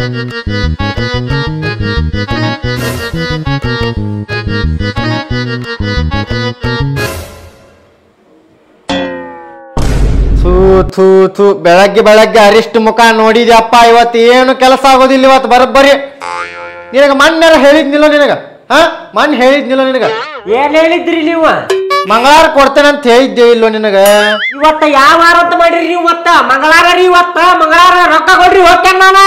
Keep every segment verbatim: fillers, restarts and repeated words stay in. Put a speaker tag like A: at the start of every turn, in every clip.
A: ಥೂ ಥೂ ಥೂ ಬೆಳಗ್ಗೆ ಬೆಳಗ್ಗೆ ಅರಿಷ್ಟು ಮುಖ ನೋಡಿದ್ಯಪ್ಪ. ಇವತ್ತು ಏನು ಕೆಲಸ ಆಗೋದಿಲ್ಲ ಇವತ್ತು ಬರೋಬ್ಬರಿ. ನಿನಗ ಮಣ್ಣಾರ ಹೇಳಿದ್ನಿಲ್ಲ ನಿನಗ? ಹಾ ಮಣ್ಣು ಹೇಳಿದ್ನಿಲ್ಲ ನಿನಗ?
B: ಏನ್ ಹೇಳಿದ್ರಿ ನೀವು?
A: ಮಂಗಳಾರ ಕೊಡ್ತೇನೆ ಅಂತ ಹೇಳಿದ್ದೆ ಇಲ್ಲೋ ನಿನಗ?
B: ಇವತ್ತ ಯಾವ ವಾರ ಅಂತ ಮಾಡಿರಿ ನೀವು? ಮತ್ತ ಮಂಗಳಾರ ರೀ, ಇವತ್ತ ಮಂಗಳಾರ ರೊಕ್ಕ ಕೊಡ್ರಿ ಹೋಗ್ತೇನೆ ನಾನು.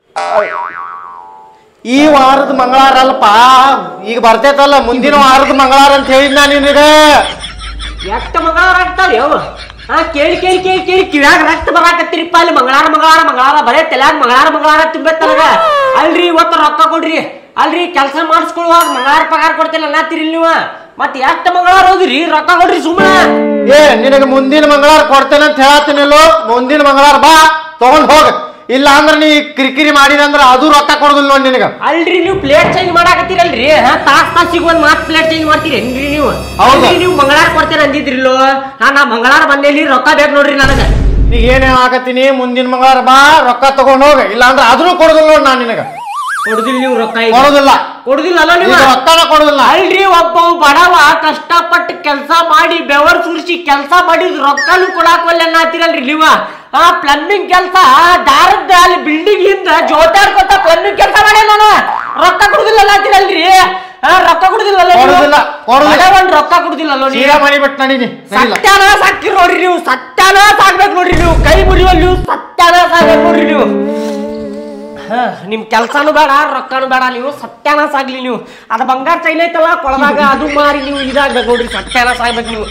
A: ಈ ವಾರದ ಮಂಗಳಾರ ಅಲ್ಪ, ಈಗ ಬರ್ತೈತಲ್ಲ ಮುಂದಿನ ವಾರದ ಮಂಗಳಾರ ಅಂತ ಹೇಳಿದ್ ನಾನು ನಿನಗ.
B: ಎಷ್ಟು ಮಂಗಳಾರ ಆಗ್ತಾವ್ರಿ ಅವ? ಹಾ ಕೇಳಿ ಕೇಳಿ ಕೇಳಿ ಕೇಳಿ ಕಿವ್ಯಾಗ ರಕ್ತ ಬರಾಕತ್ತೀರಿಪ್ಪ. ಅಲ್ಲಿ ಮಂಗಳಾರ ಮಂಗಳಾರ ಮಂಗಳಾರ ಬರೇ ತಲ್ಯಾಗ ಮಂಗಳಾರ ಮಂಗಳಾರ ತುಂಬತ್ತನಗ. ಅಲ್ರಿ ಇವತ್ತು ರೊಕ್ಕ ಕೊಡ್ರಿ. ಅಲ್ರಿ ಕೆಲಸ ಮಾಡಿಸ್ಕೊಳ್ಳುವಾಗ ಮಂಗಳಾರ ಪಗಾರ ಕೊಡ್ತಿಲ್ಲ ಅನ್ನತ್ತೀರಿ ನೀವು. ಮತ್ ಎಷ್ಟು ಮಂಗಳಾರ ಹೋದ್ರಿ? ರೊಕ್ಕ ಕೊಡ್ರಿ ಸುಮ್ಮನೆ.
A: ಏ ನಿನಗೆ ಮುಂದಿನ ಮಂಗಳಾರ ಕೊಡ್ತೇನೆ ಅಂತ ಹೇಳತ್ತೀನಿಲ್ಲೋ? ಮುಂದಿನ ಮಂಗಳಾರ ಬಾ ತಗೊಂಡ್ ಹೋಗ. ಇಲ್ಲ ಅಂದ್ರೆ ನೀ ಕಿರಿಕಿರಿ ಮಾಡಿದಂದ್ರ ಅದು ರೊಕ್ಕ ಕೊಡುದಿಲ್ಲ ನೋಡಿ ನಿನಗ.
B: ಅಲ್ರಿ ನೀವು ಪ್ಲೇಟ್ ಚೇಂಜ್ ಮಾಡಾಕತ್ತೀರಲ್ರಿ, ತಾಸ್ ತಾಸಿಗೆ ಒಂದ್ ಮಾತ್ ಪ್ಲೇಟ್ ಚೇಂಜ್ ಮಾಡ್ತೀರಿ ಏನ್ರಿ ನೀವು? ಹೌದು ನೀವು ಮಂಗಳಾರ ಕೊಡ್ತೇನೆ ಅಂದಿದ್ರಿಲ್ಲೋ. ಹಾ ನಾ ಮಂಗಳಾರ ಬಂದೇಲಿ ರೊಕ್ಕ ಬೇಕು ನೋಡ್ರಿ ನನಗ.
A: ಈಗ ಏನೇನ್ ಆಗತ್ತೀನಿ? ಮುಂದಿನ ಮಂಗಳಾರ ಬಾ ರೊಕ್ಕ ತಗೊಂಡ್ ಹೋಗ. ಇಲ್ಲ ಅಂದ್ರೆ ಅದನ್ನು ಕೊಡುದಿಲ್ಲ ನೋಡಿ ನಾನ್ ನಿನಗ.
B: ಕೊಡುದಿಲ್ಲ ನೀವು ರೊಕ್ಕ?
A: ಕೊಡುದಿಲ್ಲ
B: ಕೊಡುದಿಲ್ಲ ಅಲ್ಲ ನೀವು
A: ರೊಕ್ಕನ ಕೊಡುದಿಲ್ಲ.
B: ಅಲ್ರಿ ಒಬ್ಬ ಬಡವ ಕಷ್ಟಪಟ್ಟು ಕೆಲಸ ಮಾಡಿ ಬೆವರ್ ಸುರಿಸಿ ಕೆಲಸ ಮಾಡಿದ್ ರೊಕ್ಕನು ಕೊಡಾಕಲ್ಲ ಅನ್ನತ್ತೀರಲ್ರಿ ನೀವು. ಆ ಪ್ಲಂಬಿಂಗ್ ಕೆಲಸ ದಾರದ ಅಲ್ಲಿ ಬಿಲ್ಡಿಂಗ್ ಹಿಂದ ಜೋತಾಡ್ಕೊತ ಪ್ಲಂಬಿಂಗ್ ಕೆಲಸ ಮಾಡಿ ನಾನು ರೊಕ್ಕ ಕೊಡುದಿಲ್ಲ ಅನ್ನತ್ತೀರಲ್ರಿ. ಹಾ ರೊಕ್ಕ ಕೊಡುದಿಲ್ಲ ಒಂದ್ ರೊಕ್ಕ ಕೊಡುದಿಲ್ಲ
A: ಮಾಡಿಬಿಟ್ಟು ನಡೀನಿ.
B: ಸತ್ಯಾನಾಶ ಹಾಕಿರ್ ನೋಡ್ರಿ ನೀವು. ಸತ್ಯಾನಾಶ ಆಗ್ಬೇಕು ನೋಡ್ರಿ ನೀವು. ಕೈ ಮುರಿಯುವಲ್ಲಿ ನೀವು ಸತ್ಯಾನಾಶ ಆಗ್ಬೇಕು ನೋಡ್ರಿ ನೀವು. ಹ ನಿಮ್ ಕೆಲ್ಸಾನು ಬೇಡ ರೊಕ್ಕನು ಬೇಡ, ನೀವು ಸತ್ಯಾನಾಶ ಆಗ್ಲಿ ನೀವು. ಅದ ಬಂಗಾರ ಚೈನ್ ಐತಲ್ಲ ಕೊಳದಾಗ ಅದು ಮಾರಿ ನೀವು ಇದಾಗ್ಬೇಕು ನೋಡ್ರಿ. ಸತ್ಯಾನಾಶ ಆಗ್ಬೇಕು ನೀವು.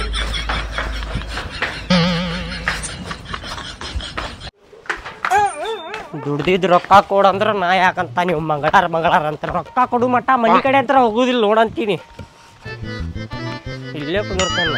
B: ದುಡ್ದಿದ್ ರೊಕ್ಕ ಕೊಡು ಅಂದ್ರ ನಾ ಯಾಕಂತ ನೀವು ಮಂಗಳಾರ ಮಂಗಳಾರ ಅಂತ ರೊಕ್ಕ ಕೊಡು ಮಟ್ಟ ಮನಿ ಕಡೆ ಅಂತ ಹೋಗುದಿಲ್ಲ ನೋಡಂತೀನಿ. ಇಲ್ಲೇ ಕುಂದಿರ್ತಾನ.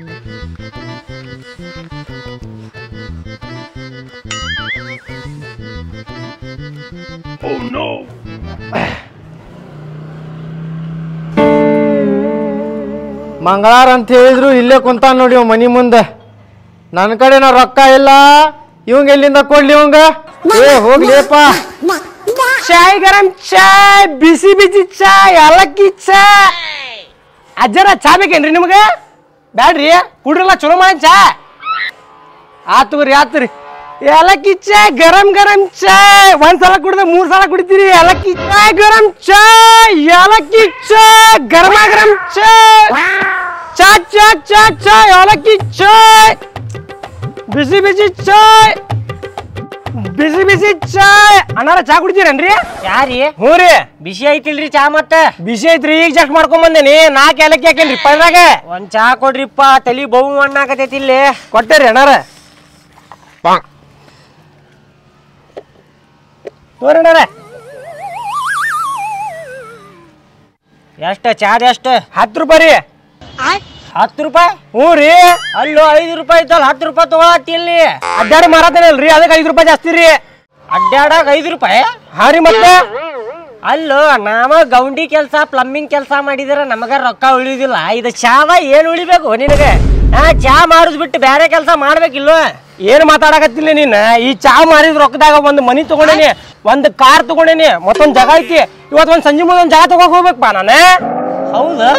A: ಮಂಗಳಾರ ಅಂತ ಹೇಳಿದ್ರು ಇಲ್ಲೇ ಕುಂತಾನ ನೋಡಿ ಮನಿ ಮುಂದೆ. ನನ್ನ ಕಡೆ ನಾ ರೊಕ್ಕ ಇಲ್ಲ, ಇವಂಗ ಎಲ್ಲಿಂದ ಕೊಡ್ಲಿ? ಇವಂಗ ಏ ಹೋಗ್ಲಿಪ್ಪ.
B: ಚಾಯ್ ಗರಂ ಚಾಯ್, ಬಿಸಿ ಬಿಸಿ ಚಾಯ್, ಏಲಕ್ಕಿ ಚಾಯ್. ಅಜ್ಜರ ಚಾ ಬೇಕೇನ್ರಿ ನಿಮ್ಗೆ? ಬ್ಯಾಡ್ರಿ ಕುಡ್ರಲ್ಲ, ಚಲೋ ಮಾಡಿ ಚಾ. ಆತುರಿ ಆತ್ರಿ. ಏಲಕ್ಕಿ ಚಾಯ್, ಗರಂ ಗರಂ ಚಾಯ್. ಒಂದ್ಸಲ ಕುಡಿದ್ರೆ ಮೂರ್ ಸಲ ಕುಡಿತೀರಿ. ಏಲಕ್ಕಿ ಚಾಯ್, ಗರಂ ಚಾಯ್, ಏಲಕ್ಕಿ ಚಾಯ್, ಗರಮ ಗರಂ ಚಾಯ್, ಚಾ ಚಾ ಚಾ ಚಾ, ಏಲಕ್ಕಿ ಚಾಯ್, ಬಿಸಿ ಬಿಸಿ ಚಾಯ್, ಬಿಸಿ ಬಿಸಿ ಚಾಯ್. ಅಣ್ಣಾರ ಚಾ ಕುಡಿತೀರೇನ್ರಿ? ಯಾರಿ? ಹ್ಞೂ ರೀ. ಬಿಸಿ ಐತಿಲ್ರಿ ಚಾ? ಮತ್ತೆ ಬಿಸಿ ಐತ್ರಿ, ಈಗ ಜಸ್ಟ್ ಮಾಡ್ಕೊಂಡ್ ಬಂದೇನಿ. ನಾಲ್ಕು ಏಲಕ್ಕಿ ಹಾಕೇನ್ರಿ ಪಲ್ದಾಗ. ಒಂದ್ ಚಾ ಕೊಡ್ರಿಪ್ಪ, ತಲಿ ಬಹು ಮಣ್ಣಾಕತೈತಿ ಇಲ್ಲಿ. ಕೊಟ್ಟೇರಿ ಅಣ್ಣಾರ? ತೋರಣ್ಣಾರ ಎಷ್ಟ ಚಾದ? ಎಷ್ಟು? ಹತ್ತು ರೂಪಾಯಿ ರೀ. ಹತ್ತು ರೂಪಾಯಿ? ಹ್ಞೂ ರೀ. ಅಲ್ಲೋ ಐದು ರೂಪಾಯಿ ಇದ್ದಲ್ಲ ಹತ್ತು ರೂಪಾಯಿ ತಗೊಳತ್ತಿ ಇಲ್ಲಿ. ಅಡ್ಡಾಡಿ ಮಾರಾತೇನಲ್ರಿ, ಅದಕ್ಕೆ ಐದು ರೂಪಾಯಿ ಜಾಸ್ತಿ ರೀ. ಅಡ್ಡಾಡಾಗ ಐದು ರೂಪಾಯಿ? ಹಾ ರೀ. ಮತ್ತೆ ಅಲ್ಲೋ ನಾವ ಗೌಂಡಿ ಕೆಲಸ ಪ್ಲಂಬಿಂಗ್ ಕೆಲಸ ಮಾಡಿದ್ರ ನಮಗ ರೊಕ್ಕ ಉಳಿದಿಲ್ಲ. ಇದು ಚಾದ ಏನ್ ಉಳಿಬೇಕು ನಿನಗೆ? ಹಾ ಚಾ ಮಾರುದ್ ಬಿಟ್ಟು ಬೇರೆ ಕೆಲಸ ಮಾಡ್ಬೇಕಿಲ್ವ? ಏನ್ ಮಾತಾಡಕತ್ತಿಲ್ಲ ನೀನ್? ಈ ಚಾ ಮಾರಿದ ರೊಕ್ಕದಾಗ ಒಂದ್ ಮನಿ ತಗೊಂಡೇನಿ, ಒಂದ್ ಕಾರ್ ತಗೊಂಡೇನಿ, ಮತ್ತೊಂದ್ ಜಾಗ ಐತಿ. ಇವತ್ ಒಂದ್ ಸಂಜೆ ಮುಂದೆ ಒಂದ್ ಜಾಗ ತಗೋಕ್ ಹೋಗ್ಬೇಕಪ್ಪ ನಾನು. ಹೌದಾ?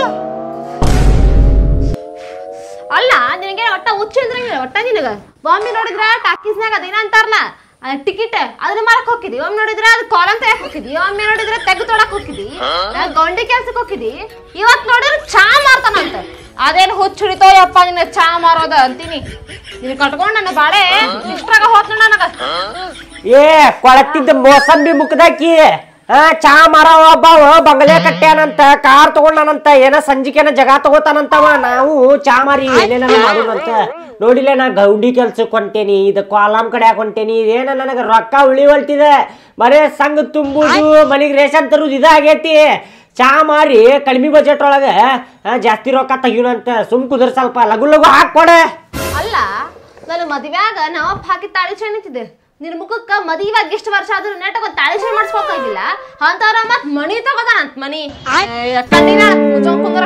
C: ಅಲ್ಲ ನಿನಗೆ ಒಟ್ಟ ಹುಚ್ಚಿದ್ರೆ ಒಟ್ಟ ನಿನಗ ಬಾಂಬೆ ನೋಡಿದ್ರ ಟಾಕೀಸ್ನಾಗ ಅದೇನ ಅಂತಾರಲ್ಲ ಟಿಕೆಟ್ ಅದನ್ನ ಮಾರಕ್ ಹೋಗಿದಿ. ಒಮ್ಮೆ ನೋಡಿದ್ರ ಅದು ಕಾಲಂ ತೆಗಕ್ ಹೋಗಿದಿ, ಒಮ್ಮೆ ನೋಡಿದ್ರ ತೆಗ್ ತೊಡಕ್ ಹೋಗಿದಿ, ಗೌಂಡಿ ಕೆಲ್ಸಕ್ ಹೋಗಿದಿ. ಇವತ್ ನೋಡಿದ್ರ ಚಾ ಮಾರ್ತಾನಂತ. ಅದೇನು ಹುಚ್ಚ ಹಿಡಿತೋ ಯಪ್ಪ ನಿನ್ನ ಚಾ ಮಾರೋದ ಅಂತೀನಿ. ನೀನ್ ಕಟ್ಕೊಂಡ್ ನನ್ನ ಬಾಳೆ ಇಷ್ಟ್ರಾಗ ಹೋತ್ ನನಗ.
B: ಏ ಕೊಳತಿದ್ದ ಮೋಸಂಬಿ ಮುಖದಾಕಿ ಚಾ ಮಾರವ ಒಬ್ಬವ ಬಂಗಲೆ ಕಟ್ಟ್ಯಾನಂತ, ಕಾರ್ ತಗೊಂಡಾನಂತ, ಏನ ಸಂಜಿಕೆನ ಜಗ ತಗೋತಾನಂತವ. ನಾವು ಚಾ ಮಾರಿ ಏನೇನ ಮಾಡೋದಂತ ನೋಡಿಲ್ಲ. ನಾ ಗೌಂಡಿ ಕೆಲ್ಸಕ್ಕೆ ಹೊಂಟೇನಿ, ಇದು ಕಾಲಂ ಕಡೆ ಹೊಂಟೇನಿ. ಇದೇನ ನನಗೆ ರೊಕ್ಕ ಉಳಿವಲ್ತಿದೆ. ಬರೇ ಸಂಘ ತುಂಬುದು, ಮನಿಗೆ ರೇಷನ್ ತರುದು ಇದಾಗೈತಿ. ಚಾ ಮಾರಿ ಕಡಿಮೆ ಬಜೆಟ್ ಒಳಗೆ ಜಾಸ್ತಿ ರೊಕ್ಕ ತೆಗಿಯೋಣಂತ ಸುಮ್ ಕುದ್ರ ಸ್ವಲ್ಪ ಲಗು ಲಗು ಹಾಕೊಡೆ.
C: ಅಲ್ಲ ನನ್ನ ಮದ್ವ್ಯಾಗ ನಾವಪ್ಪ ಹಾಕಿ ತಾಳಿ ಚೈನ್ ಇತ್ತಿದೆ. ನಿನ್ ಮುಖಕ್ಕ ಮದುವೆಯಾಗ ಎಷ್ಟು ವರ್ಷ ಆದ್ರೂ ನೆಟ್ಟಗ ತಾಳಿ ಚೈನ್ ಮಾಡಿಸ್ಬೇಕಾಗಿಲ್ಲ ಅಂತವ್ರ ಮತ್ ಮನಿ ತಗೋದಾನಂತ. ಮನಿ ಕಣ್ಣಿನ ಮುಚ್ಚೋನ್ ಕುಂದ್ರ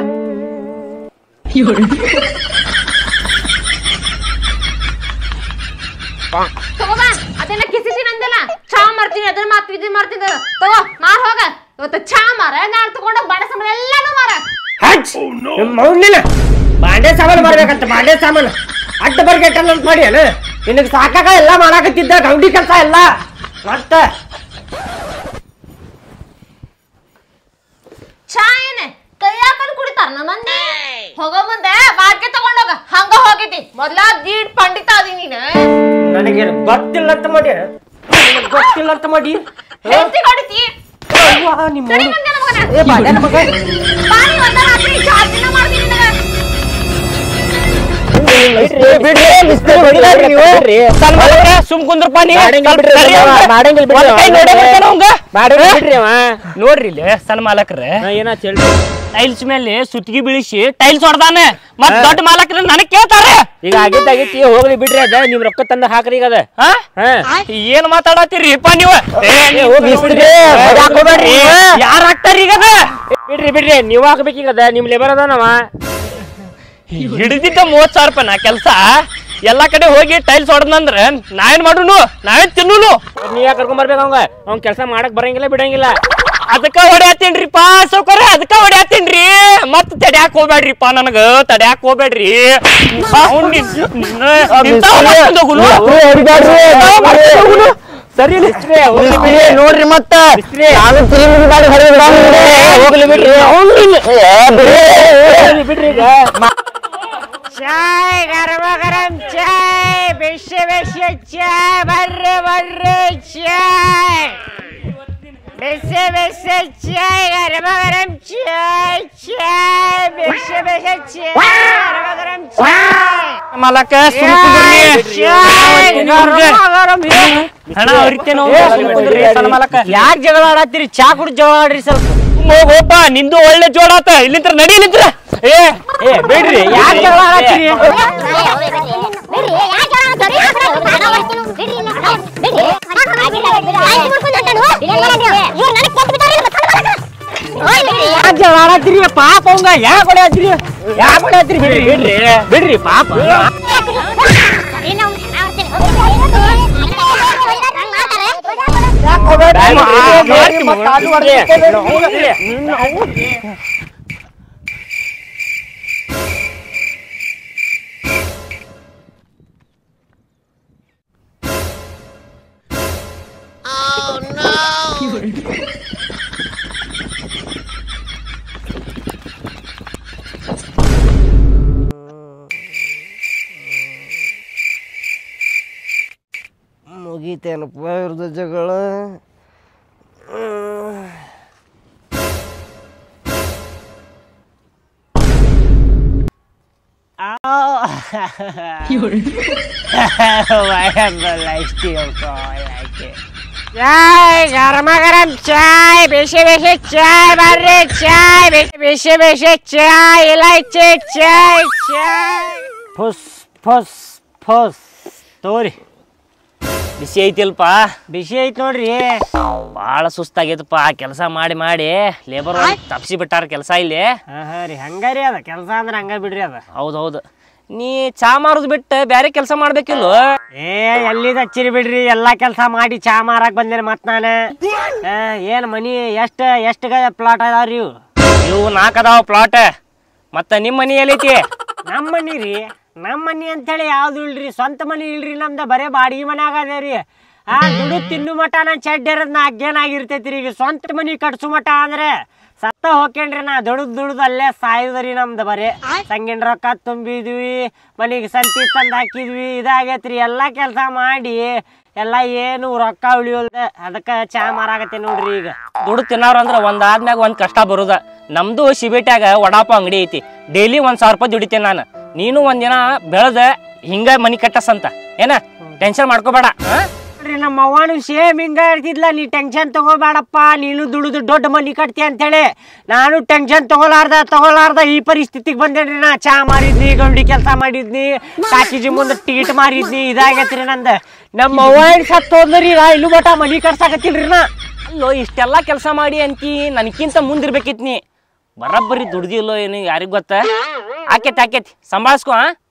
C: ತಗೋಬಾ. ಅದೇನ ಕಿಸಿತೀನಿ ಅಂದಲ್ಲ, ಚಾ ಮಾಡ್ತೀನಿ ಅದನ್ನ ಮಾಡ್ತೀನಿ ಇದನ್ನ ಮಾಡ್ತೀನಿ ತಗೋ ಮಾರ್ ಹೋಗ ಇವತ್ತು ಚಾ ಮಾರ ನಾಳೆ ತಗೊಂಡ ಬಾಂಡೆ ಸಾಮಾನು ಎಲ್ಲಾನು ಮಾರ
B: ಮೌನಿನ ಬಾಂಡೆ ಸಾಮಾನು ಮಾಡ್ಬೇಕಂತ ಬಾಂಡೆ ಸಾಮಾನು ಅಡ್ಡ ಬರ್ಗೆಟ್ಟ ಅಂತ ಮಾಡಿ ಅಲ್ಲ ನಿನಗೆ ಸಾಕಾಗ ಎಲ್ಲ ಮಾಡಾಕತ್ತಿದ್ದ ಗೌಂಡಿ ಕೆಲಸ ಎಲ್ಲ ಮತ್ತ
C: ಚಾ ಏನೆ ಕೈ ಹಾಕೊಂಡು ಕುಡಿತಾರ ನಮ್ಮ ಮಂದಿ ಹೋಗೋ ಮುಂದೆ ಬಾಟ್ಗೆ ತಗೊಂಡೋಗ ಹಂಗ ಹೋಗಿತಿ ಮೊದ್ಲ ದೀಡ್ ಪಂಡಿತ ಅದಿ ನೀನು
B: ನನಗೆ ಗೊತ್ತಿಲ್ಲ ಅಂತ ಮಾಡಿ ಗೊತ್ತಿಲ್ಲ ಅಂತ ಮಾಡಿ
C: ಹೆಂಡತಿ ಹೊಡಿತಿ
B: ನಿಮ್ಮ
C: ಸರಿ ಮಂದಿ ನನ್ನ ಮಗನ
B: ಏ ಬಾಂಡೆ ಮಗ
C: ಬಾರಿ ಒಂದ ರಾತ್ರಿ ಚಾ ದಿನ ಮಾಡ್ತೀನಿ ನಿನಗ
B: ಸುಮ್ ಕುಂದ್ರಪ್ಪ
D: ನೋಡ್ರಿ ಇಲ್ಲಿ ಸಣ್ಣ ಮಾಲಕ್ರ ಟೈಲ್ಸ್ ಮೇಲೆ ಸುತ್ತಿಗೆ ಬೀಳಿಸಿ ಟೈಲ್ಸ್ ಹೊಡ್ದಾನೆ ಮತ್ ದೊಡ್ಡ ಮಾಲಕ್ರ ನನಗ್ ಕೇಳ್ತಾರ
B: ಈಗ ಆಗಿದ್ದ ಆಗೈತಿ ಹೋಗ್ಲಿ ಬಿಡ್ರಿ ಅದ ನಿಮ್ ರೊಕ್ಕ ತಂದ ಹಾಕ್ರಿ ಈಗ ಅದ
D: ಏನ್ ಮಾತಾಡತ್ತೀರಿಪ್ಪ ನೀವು ಯಾರ ಹಾಕ್ತಾರ ಈಗ ಅದ
B: ಬಿಡ್ರಿ ಬಿಡ್ರಿ ನೀವ್ ಹಾಕ್ಬೇಕೀಗ ಅದ ನಿಮ್ ಲೇಬರ್ ಅದಾನವ
D: ಹಿಡಿದಿದ್ದ ಮೂವತ್ ಸಾವಿರ ರೂಪಾಯಿ ನಾ ಕೆಲ್ಸ ಎಲ್ಲಾ ಕಡೆ ಹೋಗಿ ಟೈಲ್ಸ್ ಹೊಡೆದಂದ್ರ ನಾ ಏನ್ ಮಾಡುನು ನಾವೇನ್ ತಿನ್ನು
B: ನೀವ್ ಕರ್ಕೊಂಡ್ ಬರ್ಬೇಕು ಅವಂಗ ಅವ್ನ್ ಕೆಲ್ಸ ಮಾಡಕ್ ಬರಂಗಿಲ್ಲ ಬಿಡಂಗಿಲ್ಲ
D: ಅದಕ್ಕ ಹೊಡ್ಯಾತೀನ್ರಿಪ್ಪ ಸೌಕರ್ಯ ಅದಕ್ಕ ಹೊಡ್ಯಾತೀನ್ರಿ ಮತ್ ತಡ್ಯಾಕ್ ಹೋಗ್ಬೇಡ್ರಿಪ್ಪ ನನಗ ತಡ್ಯಾಕ್ ಹೋಗ್ಬೇಡ್ರಿ
B: ಸರಿ
A: ನೋಡ್ರಿ ಮತ್ತ
B: ಹೋಗ್ಲಿ ಬಿಡ್ರಿ ಬಿಡ್ರಿ ಈಗ ಚಾಯ್ ಗರಮ ಗರಂ ಚಾಯ್ ಬಿಸಿ ಬಿಸಿ ಚಾಯ್ ಬರ್ರಿ ಬರ್ರಿ ಚಾಯ್ ಬಿಸಿ ಬಿಸಿ ಚಾಯ್ ಗರಮ ಗರಂ ಚಾಯ್ ಚಾಯ್ ಬಿಸಿ ಬಿಸಿ ಚಾಯ್ ಗರಮ ಗರಂ ಚಾಯ್
D: ಮಾಲಕ ಹಣ ಮಾಲಕ
B: ಯಾಕೆ ಜಗಳ ಆಡತ್ತೀರಿ ಚಾ ಕುಡ್ ಜಗಳ ಆಡ್ರಿ ಸ್ವಲ್ಪ
D: ಹೋಗಪ್ಪ ನಿಂದು ಒಳ್ಳೆ ಜೋಡಾತ ಇಲ್ಲಿಂತ್ರ ನಡಿ ನಿಂತ್ರ ಏ
B: ಏ ಬಿಡ್ರಿ ಯಾಕೆ ಜಗಳ ಆಡತ್ತೀರಿ ಯಾಕೆ ಜಗಳ ಆಡತ್ತೀರಿ ಪಾಪ ಅವಂಗ ಯಾಕೆ ಹೊಡ್ಯಾತ್ರಿ ಯಾಕೆ ಹೊಡ್ಯಾತ್ರಿ ಬಿಡ್ರಿ ಬಿಡ್ರಿ ಬಿಡ್ರಿ ಪಾಪ ಮುಗೀತೇನಪ್ಪ ಇವ್ರದ್ದು ಜಗಳ ಚಾಯ್ ಗರಮ ಗರಂ ಚಾಯ್ ಬಿಸಿ ಬಿಸಿ ಚಾಯ್ ಬರ್ರಿ ಚಾಯ್ ಬಿಸಿ ಬಿಸಿ ಚಾಯ್ ಇಲೈಚಿ ಚಾಯ್ ಚಾಯ್
D: ಫುಸ್ ಫುಸ್ ಫುಸ್ ತೋರಿ ಬಿಸಿ ಐತಿಲ್ಪ
B: ಬಿಸಿ ಐತ್ ನೋಡ್ರಿ
D: ಭಾಳ ಸುಸ್ತಾಗೈತಪ್ಪ ಕೆಲಸ ಮಾಡಿ ಮಾಡಿ ಲೇಬರ್ ತಪ್ಸಿ ಬಿಟ್ಟಾರ ಕೆಲಸ ಇಲ್ಲಿ
B: ಹಾ ಹಾ ರೀ ಹಂಗಾರಿ ಅದ ಕೆಲಸ ಅಂದ್ರೆ ಹಂಗ ಬಿಡ್ರಿ ಅದ
D: ಹೌದೌದು ನೀ ಚಾ ಮಾರೋದು ಬಿಟ್ಟು ಬೇರೆ ಕೆಲಸ ಮಾಡ್ಬೇಕಿಲ್ಲ
B: ಏ ಎಲ್ಲಿದ ಹಚ್ಚಿರಿ ಬಿಡ್ರಿ ಎಲ್ಲಾ ಕೆಲಸ ಮಾಡಿ ಚಾ ಮಾರಾಕ್ ಬಂದೇನೆ ಮತ್ ನಾನು ಏನ್ ಮನಿ ಎಷ್ಟ ಎಷ್ಟ ಪ್ಲಾಟ್ ಅದಾವ್ರಿ ಇವು
D: ಇವು ನಾಲ್ಕು ಅದಾವ ಪ್ಲಾಟ್ ಮತ್ತ ನಿಮ್ಮ ಮನಿ ಎಲ್ಲೈತಿ
B: ನಮ್ಮ ಮನಿ ರೀ ನಮ್ಮ ಮನಿ ಅಂತೇಳಿ ಯಾವ್ದು ಇಲ್ರಿ ಸ್ವಂತ ಮನಿ ಇಲ್ರಿ ನಮ್ದ ಬರೇ ಬಾಡಿಗೆ ಮನೆ ಆಗದೇರಿ ಆ ದುಡು ತಿನ್ನು ಮಠ ನನ್ ಚೆಡ್ ಇರೋದ್ ನಾ ಅಗ್ಗೇನಾಗಿರ್ತೈತ್ರಿ ಈಗ ಸ್ವಂತ ಮನಿ ಕಟ್ಸು ಮಠ ಅಂದ್ರೆ ಸತ್ತ ಹೋಗ್ಕೇನ್ರಿ ನಾ ದುಡುದ್ ದುಡ್ದು ಅಲ್ಲೇ ಸಾಯುದ್ರಿ ನಮ್ದು ಬರೇ ಸಂಗಿನ ರೊಕ್ಕ ತುಂಬಿದ್ವಿ ಮನಿಗೆ ಸಂತಿ ತಂದು ಹಾಕಿದ್ವಿ ಇದಾಗೈತ್ರಿ ಎಲ್ಲಾ ಕೆಲಸ ಮಾಡಿ ಎಲ್ಲ ಏನು ರೊಕ್ಕ ಉಳಿಯೋಲ್ದ ಅದಕ್ಕ ಚಾ ಮಾರಾಗತ್ತೆ ನೋಡ್ರಿ ಈಗ
D: ದುಡ್ಡು ತಿನ್ನೋರು ಅಂದ್ರ ಒಂದ್ ಆದ್ಮ್ಯಾಗ ಒಂದ್ ಕಷ್ಟ ಬರುದ ನಮ್ದು ಶಿಬೇಟ್ಯಾಗ ವಡಾಪ ಅಂಗಡಿ ಐತಿ ಡೈಲಿ ಒಂದ್ ಸಾವಿರ ರೂಪಾಯಿ ದುಡಿತೇನೆ ನಾನು ನೀನು ಒಂದಿನ ಬೆಳೆದ ಹಿಂಗ ಮನಿ ಕಟ್ಟಸಂತ ಏನ ಟೆನ್ಷನ್ ಮಾಡ್ಕೋಬೇಡ
B: ನಮ್ಮ ಅವ್ವನು ಸೇಮ್ ಹಿಂಗ ಇರ್ತಿದ್ಲ ನೀ ಟೆನ್ಷನ್ ತಗೋಬೇಡಪ್ಪ ನೀನು ದುಡಿದು ದೊಡ್ಡ ಮನಿ ಕಟ್ತಿ ಅಂತೇಳಿ ನಾನು ಟೆನ್ಷನ್ ತಗೊಲಾರ್ದ ತಗೊಲಾರ್ದ ಈ ಪರಿಸ್ಥಿತಿಗೆ ಬಂದೇನ್ರಿ ನಾ ಚಾ ಮಾರಿದ್ನಿ ಗೌಂಡಿ ಕೆಲಸ ಮಾಡಿದ್ನಿ ಕಾಕಿಜಿ ಮುಂದೆ ಟಿಕೆಟ್ ಮಾರಿದ್ನಿ ಇದಾಗೈತ್ರಿ ನಂದ ನಮ್ಮ ಅವ್ವ ಸತ್ ಹೋದ್ರಿ ನಾ ಇಲ್ಲೂ ಮಠ ಮನಿ ಕಟ್ಸಾಕತ್ತಿಲ್ರಿ ನಾ
D: ಅಲ್ಲೋ ಇಷ್ಟೆಲ್ಲಾ ಕೆಲಸ ಮಾಡಿ ಅಂತಿ ನನಗಿಂತ ಮುಂದಿರ್ಬೇಕಿತ್ ನೀ ಬರಬ್ಬರಿ ದುಡ್ದಿಲ್ಲೋ ಏನು ಯಾರಿಗ್ ಗೊತ್ತ ಆಕೇತಿ ಆಕೇತಿ ಸಂಭಾಳಿಸ್ಕೊ.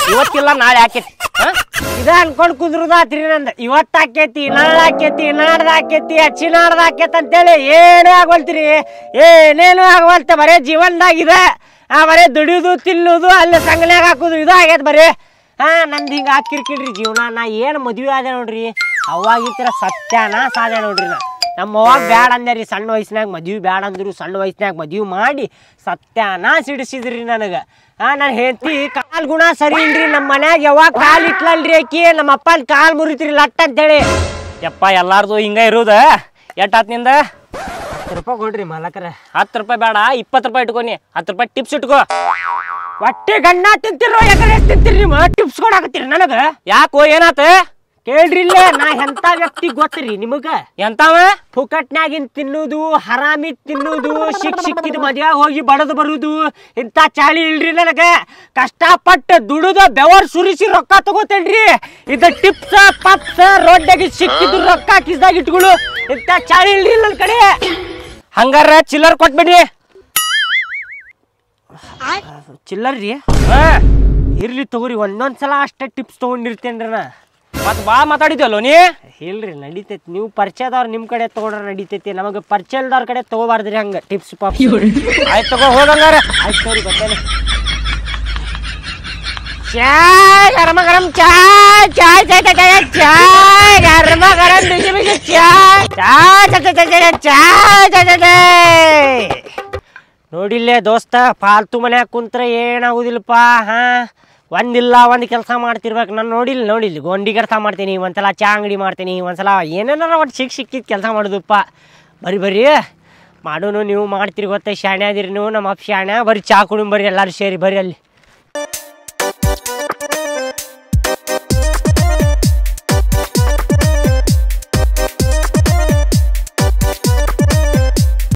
D: ಇವತ್ತಿಲ್ಲ ನಾಳೆ ಆಕೇತಿ ಹಾ
B: ಇದ ಅನ್ಕೊಂಡ್ ಕುದ್ರದಾತ್ರಿ ನಂದ ಇವತ್ತು ಆಕೇತಿ ನಾಳೆ ಆಕೇತಿ ನಾಡ್ದ ಆಕೇತಿ ಅಚ್ಚಿ ನಾಡ್ದ ಆಕೇತಿ ಅಂತೇಳಿ ಏನೂ ಆಗವಲ್ತಿರಿ ಏನೇನು ಆಗವಲ್ತ ಬರೇ ಜೀವನದಾಗ ಇದೆ ಆ ಬರೇ ದುಡಿಯೋದು ತಿನ್ನೋದು ಅಲ್ಲಿ ಸಂಗನ್ಯಾಗ ಹಾಕೋದು ಇದು ಆಗೈತೆ ಬರೀ ಹಾ ನಂದು ಹಿಂಗೆ ಹಾಕಿರ್ಕಿಡ್ರಿ ಜೀವನ ನಾ ಏನು ಮದುವೆ ಆದೆ ನೋಡ್ರಿ ಅವಾಗಿತ್ತರ ಸತ್ಯಾನ ಸಾಧ್ಯ ನೋಡ್ರಿ ನಾ ನಮ್ಮ ಅವಾಗ ಬ್ಯಾಡ ಅಂದ್ಯಾರಿ ಸಣ್ಣ ವಯಸ್ಸಿನಾಗ ಮದುವೆ ಬ್ಯಾಡ ಅಂದ್ರು ಸಣ್ಣ ವಯಸ್ಸಿನಾಗ ಮದುವೆ ಮಾಡಿ ಸತ್ಯಾನ ಸಿಡಿಸಿದ್ರಿ ನನಗೆ ಹಾ ನಾನು ಹೇಳ್ತಿ ಕಾಲ್ ಗುಣ ಸರಿ ಇಲ್ರಿ ನಮ್ಮ ಮನ್ಯಾಗ ಯಾವಾಗ ಕಾಲ್ ಇಟ್ಲಲ್ರಿ ಆಕಿ ನಮ್ಮ ಅಪ್ಪನ ಕಾಲ್ ಮುರಿತ್ರಿ ಲಟ್ ಅಂತೇಳಿ
D: ಯಪ್ಪ ಎಲ್ಲಾರ್ದು ಹಿಂಗ ಇರುದ ಎಷ್ಟ್ ಆತ್ ನಿಂದ
B: ಹತ್ತು ರೂಪಾಯಿ ಕೊಡ್ರಿ ಮಾಲಕರ
D: ಹತ್ತು ರೂಪಾಯಿ ಬೇಡ ಇಪ್ಪತ್ತು ರೂಪಾಯಿ ಇಟ್ಕೊನಿ ಹತ್ತು ರೂಪಾಯಿ ಟಿಪ್ಸ್ ಇಟ್ಕೋ
B: ಹೊಟ್ಟೆ ಗಣ್ಣ ತಿಂತಿರೋ ಯಾಕಂದ್ರೆ ಎಷ್ಟು ತಿಂತೀರಿ ನಿಮ್ಮ ಟಿಪ್ಸ್ ಕೊಡಾಕತ್ತೀರಿ ನನಗೆ
D: ಯಾಕೋ ಏನಾತ
B: ಕೇಳ್ರಿ ಇಲ್ಲೇ ನಾ ಎಂತ ವ್ಯಕ್ತಿ ಗೊತ್ತ್ರಿ ನಿಮಗ
D: ಎಂತಾವ
B: ಫುಕಟ್ನಾಗಿನ್ ತಿನ್ನುದು ಹರಾಮಿ ತಿನ್ನುದು ಸಿಕ್ ಸಿಕ್ಕಿದ ಮದ್ಯಾಗ ಹೋಗಿ ಬಡದು ಬರುದು ಇಂಥ ಚಾಳಿ ಇಲ್ರಿ ನನಗ ಕಷ್ಟಪಟ್ಟು ದುಡುದ ಬೆವರ್ ಸುರಿಸಿ ರೊಕ್ಕ ತಗೋತೇನ್ರಿ ಇದ ಟಿಪ್ಸ್ ಪಪ್ಸ್ ರೋಡ್ನಾಗ ಸಿಕ್ಕಿದ್ದು ರೊಕ್ಕ ಕಿಸ್ದಾಗ ಇಟ್ಗಳು ಇಂಥ ಚಾಳಿ ಇಲ್ರಿ ನನ್ನ ಕಡೆ
D: ಹಂಗಾರ ಚಿಲ್ಲರ್ ಕೊಟ್ಬಿಡಿ
B: ಚಿಲ್ಲರ್ರಿ
D: ಹಾ
B: ಇರ್ಲಿ ತಗೋರಿ ಒಂದೊಂದ್ಸಲ ಅಷ್ಟೇ ಟಿಪ್ಸ್ ತಗೊಂಡಿರ್ತೇನ್ರಿ ನಾ
D: ಮತ್ ಬಾ ಮಾತಾಡಿದ್ಯಲ್ಲೋ ನೀ
B: ಇಲ್ರಿ ನಡೀತೈತಿ ನೀವು ಪರಿಚಯದವ್ರು ನಿಮ್ಮ ಕಡೆ ತಗೊಂಡ್ರೆ ನಡೀತೈತಿ ನಮಗೆ ಪರಿಚಯ ಇಲ್ದವ್ರ ಕಡೆ ತಗೋಬಾರ್ದ್ರಿ ಹಂಗ ಟಿಪ್ಸ್ ಪಾಪ್
D: ಆಯ್ತು ತಗೋ ಹೋಗಂಗಾರ
B: ಆಯ್ತು ತಗೋರಿ ಬರ್ತೇನೆ ಚಾಯ್ ಗರಮ ಗರಂ ಚಾಯ್ ಚಾಯ್ ಚಾಯ್ ಚಾಯ್ ಚಾಯ್ ಗರಮ ಗರಂ ಬಿಸಿ ಬಿಸಿ ಚಾಯ್ ಚಾಯ್ ಚಾಯ್ ಚಾಯ್ ಚಾಯ್ ಚಾಯ್ ಚಾಯ್ ಚಾಯ್ ನೋಡಿಲ್ಲೇ ದೋಸ್ತ ಫಾಲ್ತು ಮನ್ಯಾಗ ಕುಂತ್ರ ಏನಾಗುದಿಲ್ಲಪ್ಪ ಹಾ ಒಂದಿಲ್ಲ ಒಂದು ಕೆಲಸ ಮಾಡ್ತಿರ್ಬೇಕು ನಾನು ನೋಡಿಲ್ಲ ನೋಡಿಲ್ಲ ಗೊಂಡಿ ಕೆಲಸ ಮಾಡ್ತೀನಿ ಒಂದ್ಸಲ ಚಾ ಅಂಗಡಿ ಮಾಡ್ತೀನಿ ಒಂದ್ಸಲ ಏನೇನಾರ ಒಟ್ಟು ಸಿಕ್ಕ ಸಿಕ್ಕಿದ್ದು ಕೆಲಸ ಮಾಡೋದಪ್ಪ ಬರೀ ಬರೀ ಮಾಡೋನು ನೀವು ಮಾಡ್ತೀರಿ ಗೊತ್ತ ಶಾಣೆ ಅದಿರಿ ನೀವು ನಮ್ಮ ಅಪ್ಪ ಶಾಣೆ ಬರೀ ಚಾ ಕುಡಿಮ್ ಬರ್ರಿ ಎಲ್ಲರೂ ಸೇರಿ ಬರ್ರಿ ಅಲ್ಲಿ